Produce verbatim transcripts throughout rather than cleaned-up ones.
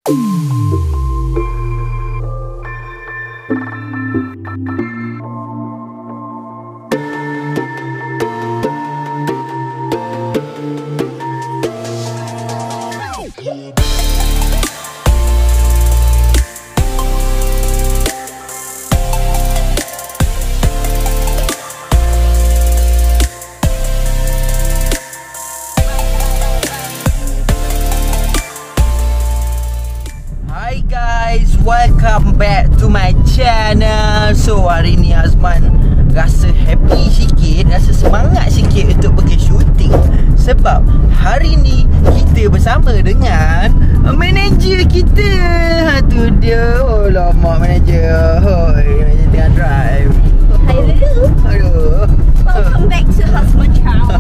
Welcome back to my channel. So hari ni Azman rasa happy sikit, rasa semangat sikit untuk pergi syuting. Sebab hari ni kita bersama dengan manager kita. Ha tu dia. Oh lama manager. Hoi, manager tengah drive. Hello. Aduh. Welcome back to Azman channel.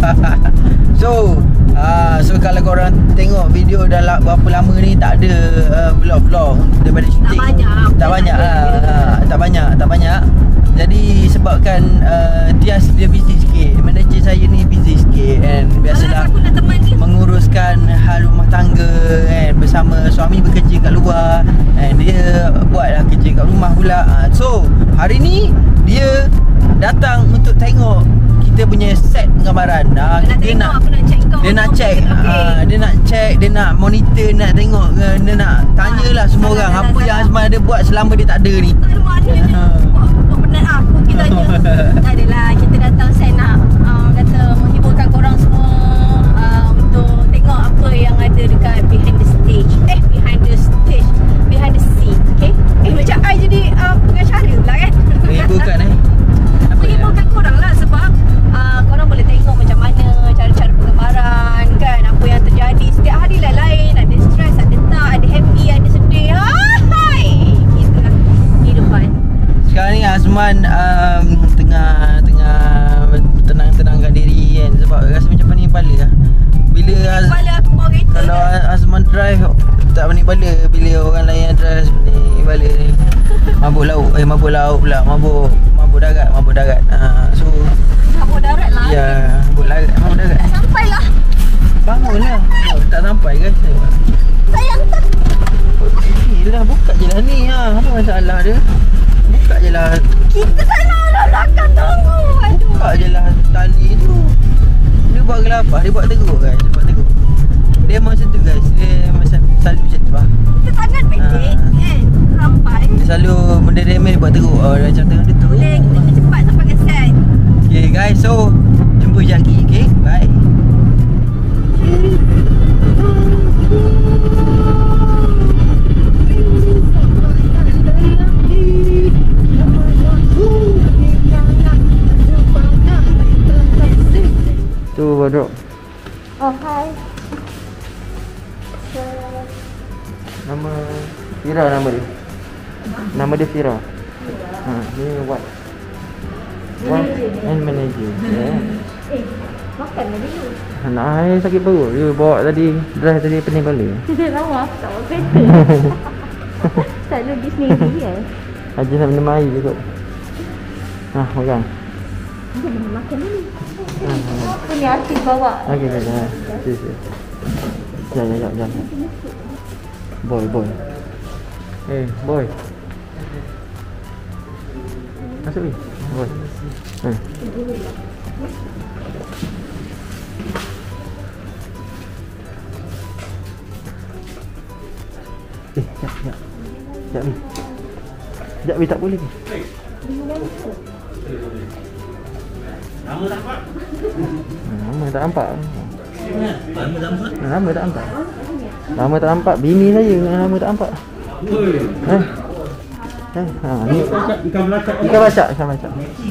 So Uh, so kalau korang tengok video dah la- berapa lama ni tak ada uh, vlog-vlog daripada syuting. Tak banyak. Tak banyak lah. Uh, tak banyak, tak banyak. Jadi sebabkan uh, Tias dia busy sikit. Manager saya ni busy sikit kan. Biasalah menguruskan hal rumah tangga kan, bersama suami bekerja kat luar kan. Dia buatlah kerja kat rumah pula. Uh, so hari ni dia datang untuk tengok kita punya set penggambaran. Uh, Nak dia tengok, nak aku nak check kau. dia nak check, okay. uh, dia nak check, dia nak monitor, nak tengok, uh, dia nak tanyalah semua salah, orang salah, apa salah. yang Azman ada buat selama dia tak ada ni. Ada mana ni? Buat buat penat aku kita tanya. Tak adalah, kita datang set nak uh, kata menghiburkan korang semua uh, untuk tengok apa yang ada dekat behind the stage. Eh, behind the stage, behind the scene, okay? Eh, macam I jadi uh, pengacara pula kan? Menghiburkan eh. Apa dia? Menghiburkan korang lah sebab uh, korang boleh tengok macam mana cara-cara penggambaran kan, apa yang terjadi setiap hari lah lain. Ada stres, ada tak, ada happy, ada sedih. Hai, itulah kehidupan. Sekarang ni Azman um, tengah tengah tenang-tenangkan diri kan, sebab rasa macam panik kepala lah. Bila Az- Kepala aku bawa kereta kalau kan? Azman drive tak panik kepala. Bila orang lain yang drive panik kepala ni. Mabuk laut, eh mabuk laut pula, mabuk mabuk darat, mabuk darat. Ha, so Mabuk darat lah. ya, mabuk darat, mabuk darat. Tak sampai lah. Bangunlah. Oh, tak sampai guys. Sayang tak. Yelah, buka je lah ni ha. Apa masalah dia? Buka je lah. Kita sana lah belakang tunggu. Aduh. Buka je lah tali tu. Dia buat gelapah, dia buat teruk guys. Dia buat teruk. Dia macam tu guys. Dia macam selalu macam tu lah. Kita tangan pendek Ah. kan. Sampai. Dia selalu benda remeh dia buat teruk. Oh, dia macam tengah dia teruk. Boleh kita kena cepat sampai ke set. Okay guys, so jumpa je lagi. Okay, bye. Tu Badruk. Oh, hai. Nama Fira nama dia. Nama dia Fira. Ha, ni what? What? And manager. Yeah. Eh, makan lah dulu. Nak air sakit perut. Dia bawa tadi drive tadi pening kepala. Lama aku tak bawa kereta. Selalu pergi sendiri kan. Haji nak minum air je kot. Ha, makan. Makan dulu. Ha, ha. Apa ni artis bawa? Okey, okey. Ha. Si, si. Jom, jom, jom. Boy, boy. Eh, boy. Masuk ni. Boy. Eh. Eh, jap, jap. Jap ni. Jap ni tak boleh ni. Lama tak nampak? Lama tak nampak. Lama tak nampak? Lama tak nampak. Lama tak nampak. Bini saya yang lama tak nampak. Oi. Eh. Eh, ha ni Ikan belacak. ikan bacak, ikan bacak.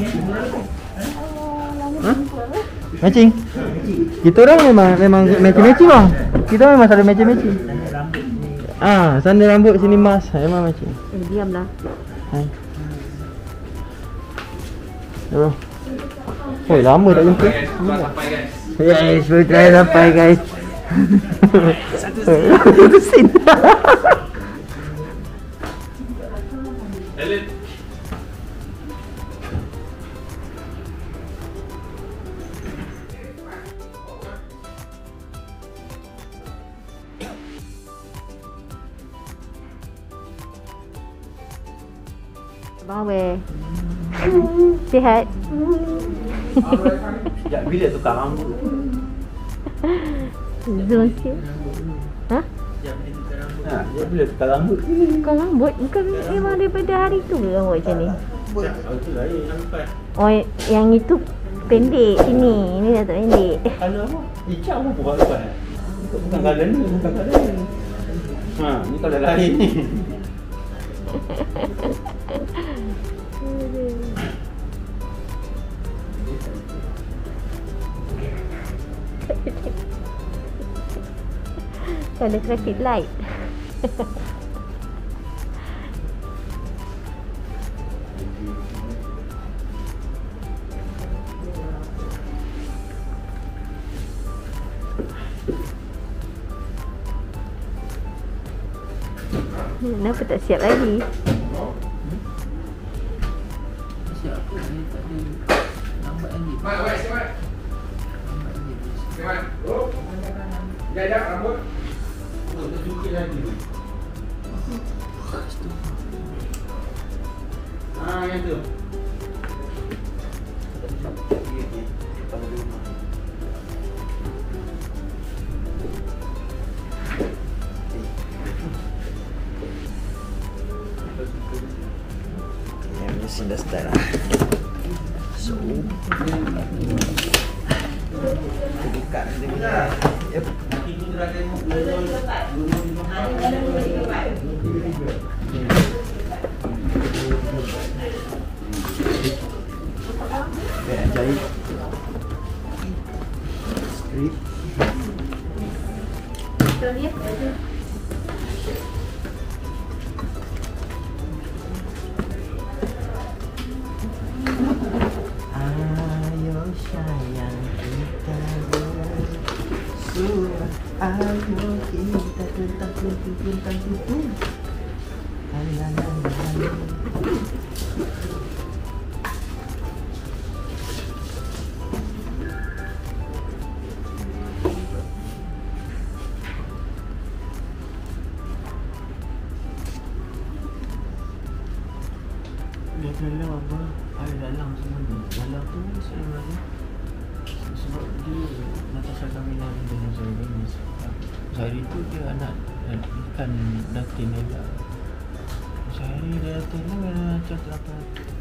Ha? Matching. Kita orang memang memang matching-matching bang. Kita memang selalu matching-matching. Ah, sana rambut sini mas. Memang matching. Eh, diamlah. Hai. Bro. Oi, lama tak jumpa. Sampai guys. Yes, we try sampai guys. Satu sen. Ellen. Abang Abel. Sihat? Sekejap bila tukar rambut? Zoom sikit. Ha? Sekejap dia tukar rambut. Ha, sekejap bila tukar rambut? Tukar rambut? Bukan memang daripada hari tu ke rambut macam ni? Oh, itu lain nampak. Oh, yang itu pendek sini. Ini dah tak pendek. Kalau apa? Hijau apa bukan lepas? Bukan kalau ni, bukan kalau ni. Ha, ni kalau lain ni. Ada traffic light. Kenapa tak siap lagi? Siap apa? Dia tak ada lambat lagi. Mat, wait, siapa? Lambat lagi. Siapa? Oh. Jajak rambut. Oh, dia cuci lagi. Ah, yang tu. Ya, mesin dah start lah. So, kita buka dia punya. Yep. Okay, jahit strip. Ayo sayang kita bersua. Ayo kita tentang tuntun tentang tuntun. La la la la. Dia dalam apa? Air dalam semua ni. Dalam tu saya rasa sebab dia Natasha Kamila dengan saya ni. Sehari tu dia anak ikan datin dia. Sehari dia datin ni macam apa?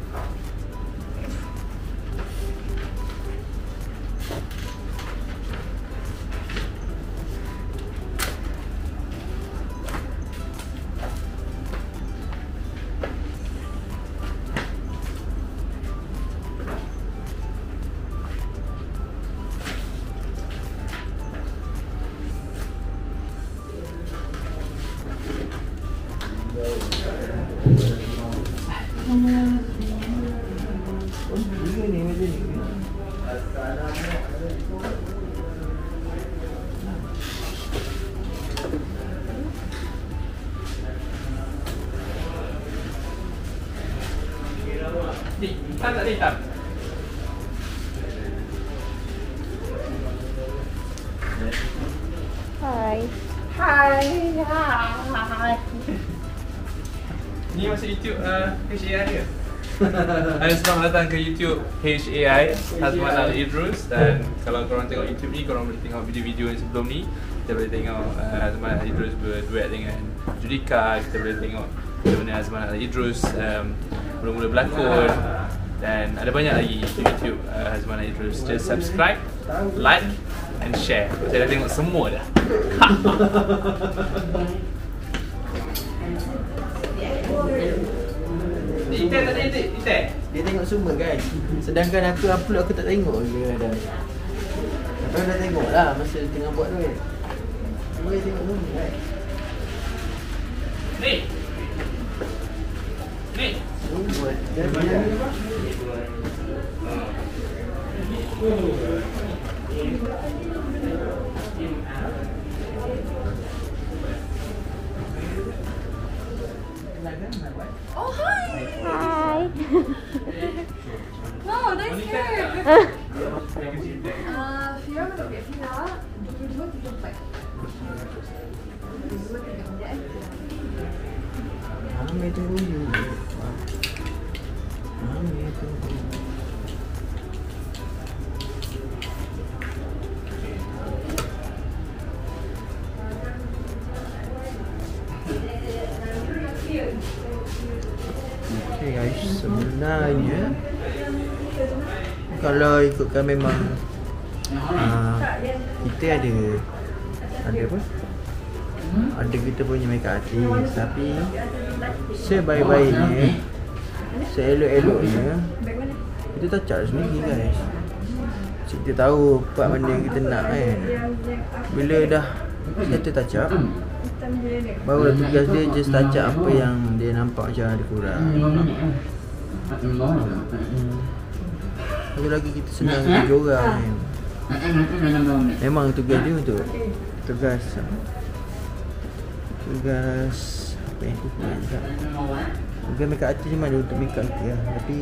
Ni, hitam tak ada hitam? Hai. Hai, hai. Ni masuk YouTube uh, H A I ke? Hai, selamat datang ke YouTube H A I Hazman Al Idrus. Dan kalau korang tengok YouTube ni, korang boleh tengok video-video yang sebelum ni. Kita boleh tengok uh, Hazman Al Idrus berduet dengan Judika. Kita boleh tengok bagaimana Hazman Al Idrus um, mula-mula berlakon. Dan ada banyak lagi di YouTube uh, Hazman Al Idrus. Just subscribe, like and share. Saya dah tengok semua dah. Itai tak ada itai? Itai? Dia tengok semua guys. Sedangkan aku upload aku tak tengok je kadang. Kau dah tengok lah masa tengah buat tu kan. Dia tengok semua guys. Ni. Ni. Semua. Dia dia Oh, hi! Hai. No, that's good. Ah. Uh, Fira mana pergi Fira? Dua dua tiga empat. Dua tiga empat. Ambil tu dulu. sebenarnya kalau ikutkan memang uh, kita ada ada apa? Ada kita punya makeup artist, tapi sebaik-baiknya, seelok-eloknya kita touch up sendiri guys. Kita tahu part mana yang kita nak kan. Bila dah kita touch up, barulah tugas dia just touch up apa yang dia nampak macam ada kurang. Lagi lagi kita senang kerja orang kan. Memang tugas dia untuk tugas Tugas apa yang aku buat tak. Tugas makeup artist cuma ada untuk makeup kita lah. Tapi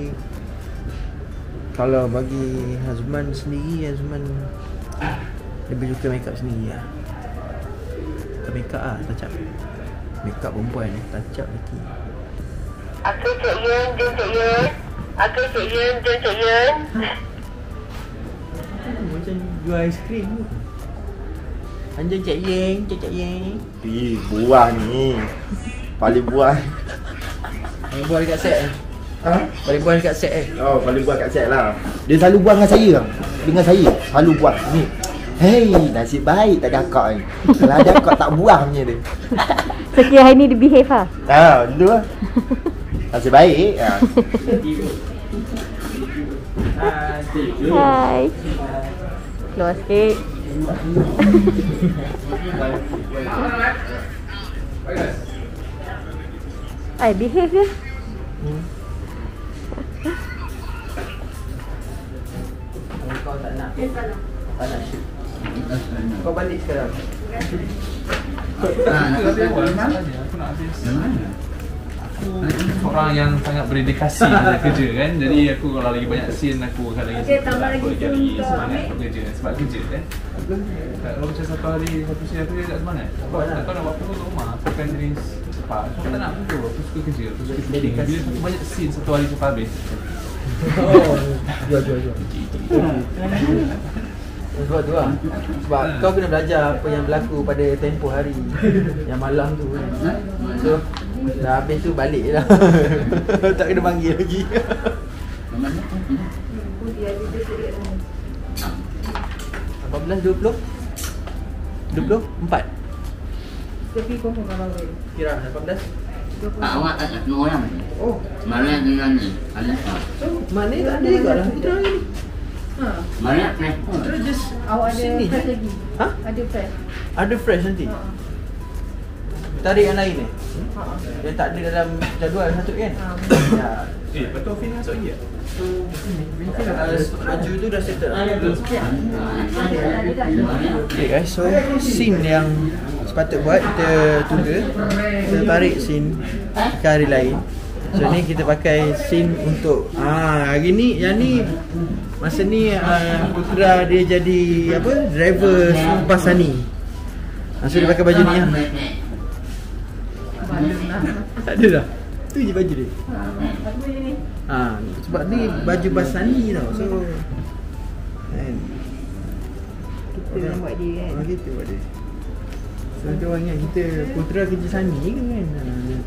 kalau bagi Hazman sendiri, Hazman lebih suka makeup sendiri lah. Bukan makeup lah, touch up. Makeup perempuan, touch up lagi. Aku Cik Yun, jom Cik Yun. Aku Cik Yun, jom Cik Yun. Macam jual aiskrim tu. Anjing Cik Yeng, Cik Cik Yeng. Ih, buah ni. Paling buah. Paling buah dekat set eh. Ha? Paling buah dekat set eh. Oh, paling buah kat set lah. Dia selalu buah dengan saya. Dengan saya. Selalu buah. Ni. Hei, nasib baik tak ada akak ni. Kalau ada akak tak buah punya dia. So kira hari ni dia behave lah? Ha, dulu lah. Nasib baik. Ha. Hai. Keluar sikit. Ay, behave je. Hmm. Kau tak nak. Tak nak shoot. Kau balik sekarang. Aku orang yang sangat berdedikasi dalam kerja kan. Jadi aku kalau lagi banyak scene aku akan lagi semangat, aku lagi lagi semangat untuk kerja sebab kerja kan. Kalau macam satu hari satu scene aku tak semangat. Sebab tak tahu nak buat apa kat rumah. Aku akan jadi cepat. Aku tak nak tu. Aku suka kerja. Aku suka dedikasi. Bila aku banyak scene satu hari cepat habis. Oh, jual jual jual. Sebab tu lah. Sebab kau kena belajar apa yang berlaku pada tempoh hari yang malam tu. So dah habis tu balik je lah. Tak kena panggil lagi. Lapan belas, dua puluh Dua puluh, empat Tapi kau pun kalau boleh. Kira lapan belas. Tak, awak tak nak dua orang. Oh, Maria dengan ni. Ada tak? so mana tak ada juga lah. Kita orang ni Ha. Maria telefon. Kita just Awak ada sini fresh je. lagi? Ha? Ada fresh? Ada fresh nanti. Ha. Tarik yang lain ni. Ha. Yang tak ada dalam jadual satu kan. Ha. Ya. Eh, betul Fin masuk lagi tak? So uh, baju tu dah settle. Okay guys, so scene yang sepatut buat kita tunda. Kita tarik scene ke hari lain. So ni kita pakai scene untuk ah hari ni, yang ni masa ni uh, Putra dia jadi apa? Driver Supasani. Masa dia pakai baju ni lah. Tak ada dah. Tu je baju dia. Ha, sebab ni baju Basani tau. So kan Kita yang buat dia kan? ha, kita buat dia. So dia orang ingat kita Putra kerja Sani ke kan. Ha,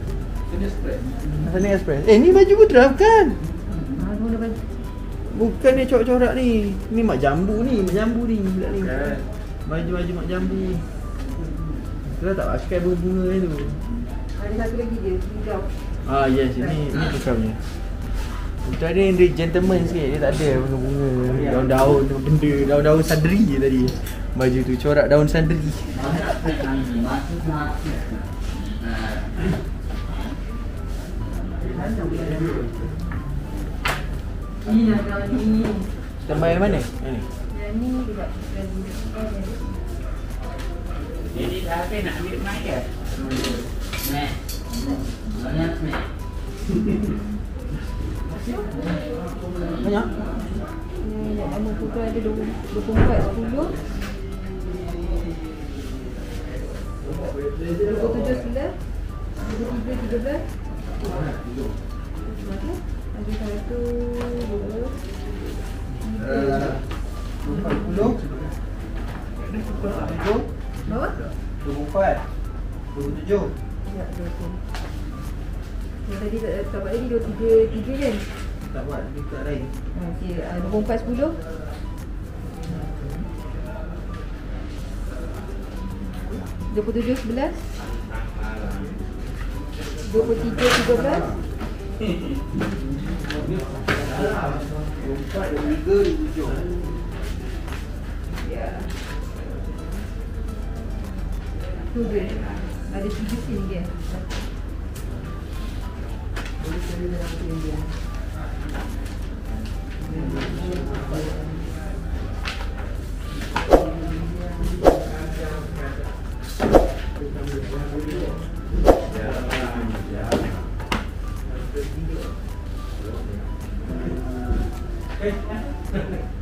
Sani Express. Eh ni baju Putra bukan? Ha, kau dah baju. Bukan ni corak-corak ni. Ni mak jambu ni, mak jambu ni pula ni. Baju-baju mak jambu ni. Putra tak pakai bunga-bunga tu. Ada satu lagi dia, hijau. Ah yes, ini ini Putra punya. Putra dia dia gentleman sikit, dia tak ada bunga-bunga, daun-daun tu benda, daun-daun sandri je tadi. Baju tu corak daun sandri. Ini yang daun ni. Kita main mana? Yang ni. Yang ni juga. Jadi siapa nak ambil mic ke? Nek. Banyak nek. Banyak? Ni yang nama Putra ada dua puluh empat, sepuluh. dua puluh tujuh, sembilan. dua puluh tiga, tiga belas. Ada satu, dua. empat puluh. Berapa? dua puluh empat. dua puluh tujuh. Ya, dua puluh. Yang tadi tak dapat lagi dua tiga, tiga kan? tak buat dekat lain. Okey, uh, dua puluh empat sepuluh. dua puluh tujuh sebelas. dua puluh tiga tiga belas. Empat dan tiga tujuh. Ya. Tu dia. Ada tujuh sini dia. Boleh cari dalam sini dia. Okay.